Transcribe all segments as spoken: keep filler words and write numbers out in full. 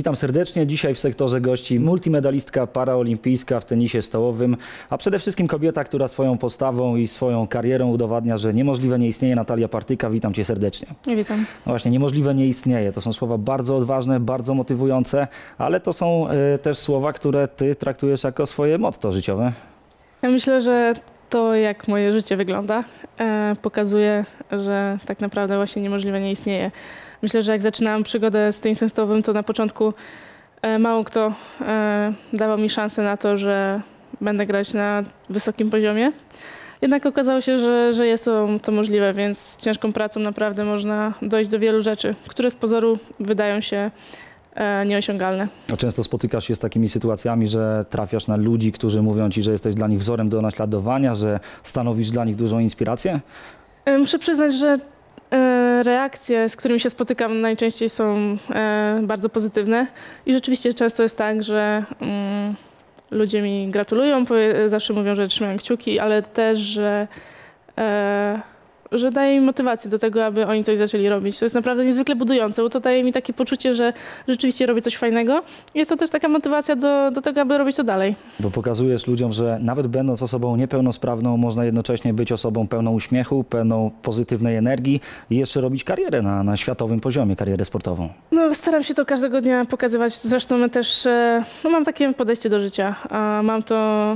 Witam serdecznie. Dzisiaj w sektorze gości multimedalistka paraolimpijska w tenisie stołowym, a przede wszystkim kobieta, która swoją postawą i swoją karierą udowadnia, że niemożliwe nie istnieje. Natalia Partyka, witam cię serdecznie. Witam. No właśnie, niemożliwe nie istnieje. To są słowa bardzo odważne, bardzo motywujące, ale to są y, też słowa, które ty traktujesz jako swoje motto życiowe. Ja myślę, że to, jak moje życie wygląda, e, pokazuje, że tak naprawdę właśnie niemożliwe nie istnieje. Myślę, że jak zaczynałam przygodę z tenisem stołowym, to na początku e, mało kto e, dawał mi szansę na to, że będę grać na wysokim poziomie. Jednak okazało się, że, że jest to, to możliwe, więc ciężką pracą naprawdę można dojść do wielu rzeczy, które z pozoru wydają się e, nieosiągalne. A często spotykasz się z takimi sytuacjami, że trafiasz na ludzi, którzy mówią ci, że jesteś dla nich wzorem do naśladowania, że stanowisz dla nich dużą inspirację? E, muszę przyznać, że e, reakcje, z którymi się spotykam, najczęściej są e, bardzo pozytywne i rzeczywiście często jest tak, że mm, ludzie mi gratulują, powie, zawsze mówią, że trzymają kciuki, ale też, że, e, że daje im motywację do tego, aby oni coś zaczęli robić. To jest naprawdę niezwykle budujące, bo to daje mi takie poczucie, że rzeczywiście robię coś fajnego. Jest to też taka motywacja do, do tego, aby robić to dalej. Bo pokazujesz ludziom, że nawet będąc osobą niepełnosprawną, można jednocześnie być osobą pełną uśmiechu, pełną pozytywnej energii i jeszcze robić karierę na, na światowym poziomie, karierę sportową. No, staram się to każdego dnia pokazywać. Zresztą my też e, no, mam takie podejście do życia. A mam to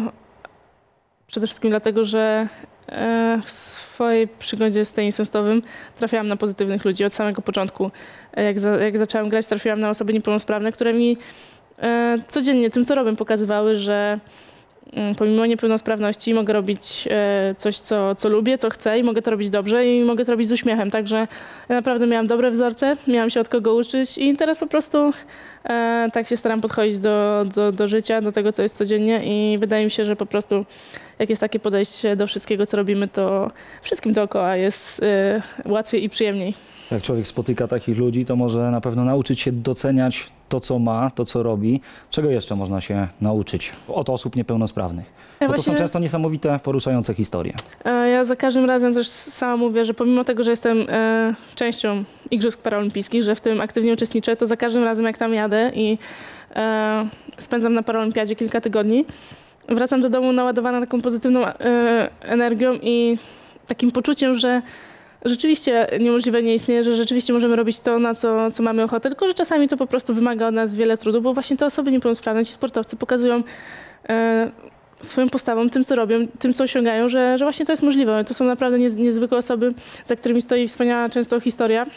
przede wszystkim dlatego, że e, w swojej przygodzie z tenisem stołowym trafiałam na pozytywnych ludzi od samego początku. Jak, za, jak zaczęłam grać, trafiłam na osoby niepełnosprawne, które mi e, codziennie tym, co robię, pokazywały, że e, pomimo niepełnosprawności mogę robić e, coś, co, co lubię, co chcę i mogę to robić dobrze i mogę to robić z uśmiechem. Także ja naprawdę miałam dobre wzorce, miałam się od kogo uczyć i teraz po prostu e, tak się staram podchodzić do, do, do życia, do tego, co jest codziennie i wydaje mi się, że po prostu jak jest takie podejście do wszystkiego, co robimy, to wszystkim dookoła jest e, łatwiej i przyjemniej. Jak człowiek spotyka takich ludzi, to może na pewno nauczyć się doceniać to, co ma, to, co robi. Czego jeszcze można się nauczyć od osób niepełnosprawnych? Ja Bo właśnie, to są często niesamowite, poruszające historie. e, ja za każdym razem też sama mówię, że pomimo tego, że jestem e, częścią Igrzysk Paraolimpijskich, że w tym aktywnie uczestniczę, to za każdym razem jak tam jadę i e, spędzam na Paraolimpiadzie kilka tygodni, wracam do domu naładowana taką pozytywną e, energią i takim poczuciem, że rzeczywiście niemożliwe nie istnieje, że rzeczywiście możemy robić to, na co, co mamy ochotę, tylko że czasami to po prostu wymaga od nas wiele trudu, bo właśnie te osoby niepełnosprawne, ci sportowcy pokazują e, swoją postawą, tym co robią, tym co osiągają, że, że właśnie to jest możliwe. To są naprawdę niez, niezwykłe osoby, za którymi stoi wspaniała często historia.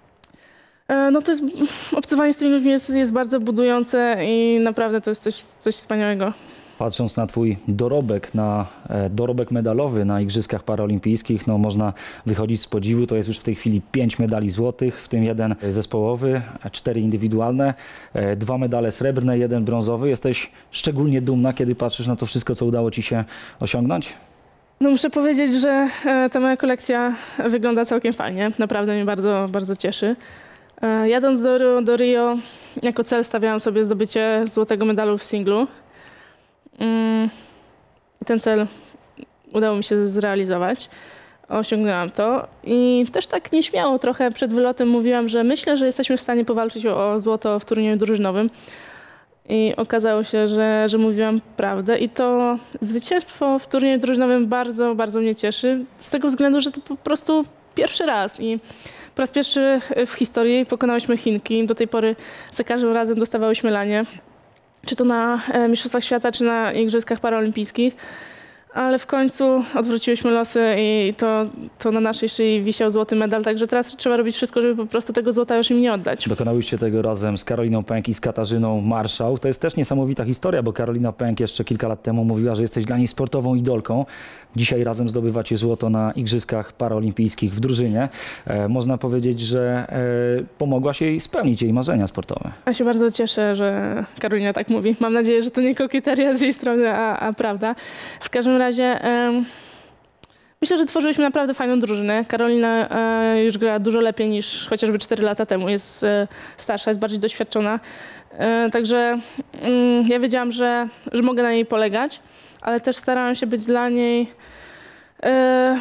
E, no to jest, obcowanie z tymi ludźmi jest, jest bardzo budujące i naprawdę to jest coś, coś wspaniałego. Patrząc na twój dorobek, na e, dorobek medalowy na Igrzyskach Paraolimpijskich, no można wychodzić z podziwu. To jest już w tej chwili pięć medali złotych, w tym jeden zespołowy, cztery indywidualne, e, dwa medale srebrne, jeden brązowy. Jesteś szczególnie dumna, kiedy patrzysz na to wszystko, co udało ci się osiągnąć? No muszę powiedzieć, że e, ta moja kolekcja wygląda całkiem fajnie. Naprawdę mnie bardzo, bardzo cieszy. E, jadąc do, do Rio, jako cel stawiałam sobie zdobycie złotego medalu w singlu. I ten cel udało mi się zrealizować. Osiągnęłam to i też tak nieśmiało trochę przed wylotem mówiłam, że myślę, że jesteśmy w stanie powalczyć o, o złoto w turnieju drużynowym. I okazało się, że, że mówiłam prawdę i to zwycięstwo w turnieju drużynowym bardzo, bardzo mnie cieszy. Z tego względu, że to po prostu pierwszy raz i po raz pierwszy w historii pokonałyśmy Chinki. Do tej pory za każdym razem dostawałyśmy lanie. Czy to na Mistrzostwach Świata, czy na Igrzyskach Paraolimpijskich. Ale w końcu odwróciłyśmy losy i to, to na naszej szyi wisiał złoty medal. Także teraz trzeba robić wszystko, żeby po prostu tego złota już im nie oddać. Dokonałyście tego razem z Karoliną Pęk i z Katarzyną Marszał. To jest też niesamowita historia, bo Karolina Pęk jeszcze kilka lat temu mówiła, że jesteś dla niej sportową idolką. Dzisiaj razem zdobywacie złoto na Igrzyskach Paraolimpijskich w drużynie. E, można powiedzieć, że e, pomogłaś jej spełnić jej marzenia sportowe. Ja się bardzo cieszę, że Karolina tak mówi. Mam nadzieję, że to nie kokieteria z jej strony, a, a prawda. W każdym razie e, myślę, że tworzyliśmy naprawdę fajną drużynę. Karolina e, już gra dużo lepiej niż chociażby cztery lata temu. Jest e, starsza, jest bardziej doświadczona. E, także mm, ja wiedziałam, że, że mogę na niej polegać, ale też starałam się być dla niej e,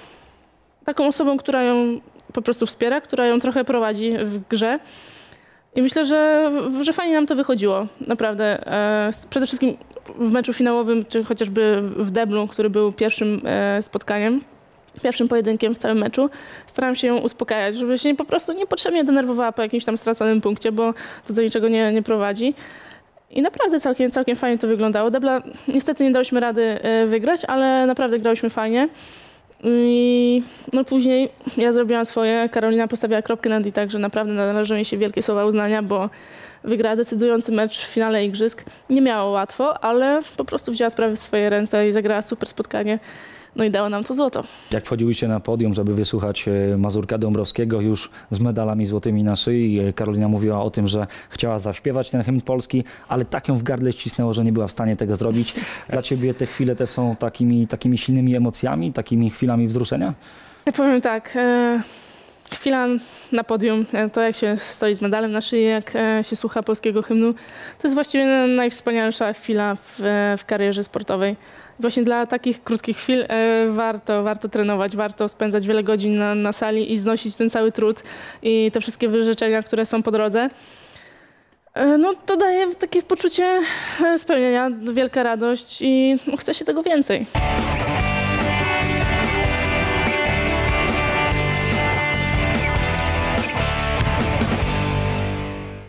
taką osobą, która ją po prostu wspiera, która ją trochę prowadzi w grze. I myślę, że, że fajnie nam to wychodziło, naprawdę. E, przede wszystkim w meczu finałowym, czy chociażby w deblu, który był pierwszym e, spotkaniem, pierwszym pojedynkiem w całym meczu, starałam się ją uspokajać, żeby się po prostu niepotrzebnie denerwowała po jakimś tam straconym punkcie, bo to do niczego nie, nie prowadzi. I naprawdę całkiem, całkiem fajnie to wyglądało. Debla niestety nie dałyśmy rady e, wygrać, ale naprawdę grałyśmy fajnie. I no później ja zrobiłam swoje, Karolina postawiła kropkę nad i, także naprawdę należą jej się wielkie słowa uznania, bo wygrała decydujący mecz w finale igrzysk. Nie miało łatwo, ale po prostu wzięła sprawy w swoje ręce i zagrała super spotkanie. No i dało nam to złoto. Jak wchodziłyście na podium, żeby wysłuchać Mazurka Dąbrowskiego już z medalami złotymi na szyi, Karolina mówiła o tym, że chciała zaśpiewać ten hymn polski, ale tak ją w gardle ścisnęło, że nie była w stanie tego zrobić. Dla ciebie te chwile te są takimi, takimi silnymi emocjami, takimi chwilami wzruszenia? Ja powiem tak, e, chwila na podium, e, to jak się stoi z medalem na szyi, jak e, się słucha polskiego hymnu, to jest właściwie najwspanialsza chwila w, w karierze sportowej. Właśnie dla takich krótkich chwil e, warto, warto trenować, warto spędzać wiele godzin na, na sali i znosić ten cały trud i te wszystkie wyrzeczenia, które są po drodze. E, no to daje takie poczucie spełnienia, wielka radość i no, chce się tego więcej.